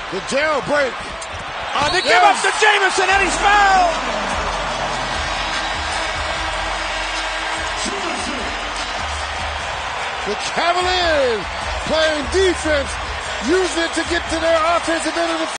The jailbreak. They give up to Jamison, and he's fouled. The Cavaliers playing defense, using it to get to their offensive end of the